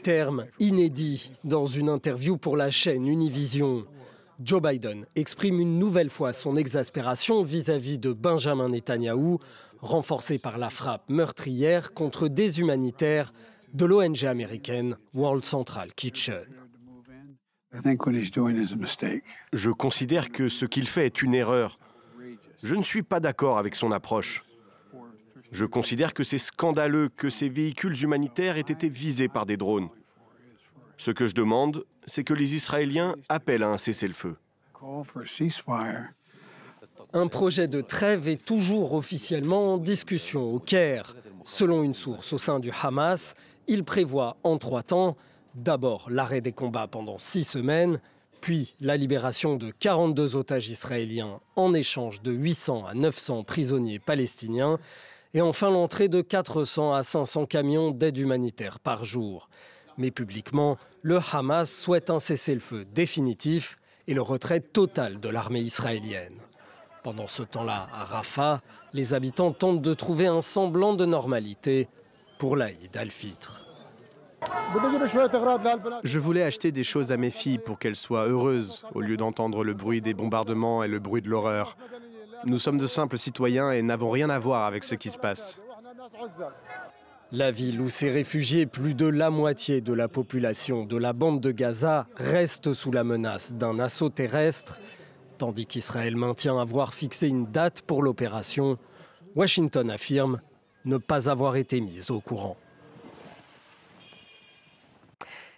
termes inédits dans une interview pour la chaîne Univision. Joe Biden exprime une nouvelle fois son exaspération vis-à-vis de Benjamin Netanyahou, renforcée par la frappe meurtrière contre des humanitaires de l'ONG américaine World Central Kitchen. Je considère que ce qu'il fait est une erreur. Je ne suis pas d'accord avec son approche. Je considère que c'est scandaleux que ces véhicules humanitaires aient été visés par des drones. Ce que je demande, c'est que les Israéliens appellent à un cessez-le-feu. Un projet de trêve est toujours officiellement en discussion au Caire. Selon une source au sein du Hamas, il prévoit en 3 temps, d'abord l'arrêt des combats pendant 6 semaines, puis la libération de 42 otages israéliens en échange de 800 à 900 prisonniers palestiniens, et enfin l'entrée de 400 à 500 camions d'aide humanitaire par jour. Mais publiquement, le Hamas souhaite un cessez-le-feu définitif et le retrait total de l'armée israélienne. Pendant ce temps-là, à Rafah, les habitants tentent de trouver un semblant de normalité pour l'Aïd al-Fitr. Je voulais acheter des choses à mes filles pour qu'elles soient heureuses, au lieu d'entendre le bruit des bombardements et le bruit de l'horreur. Nous sommes de simples citoyens et n'avons rien à voir avec ce qui se passe. La ville où s'est réfugiée plus de la moitié de la population de la bande de Gaza reste sous la menace d'un assaut terrestre. Tandis qu'Israël maintient avoir fixé une date pour l'opération, Washington affirme ne pas avoir été mise au courant.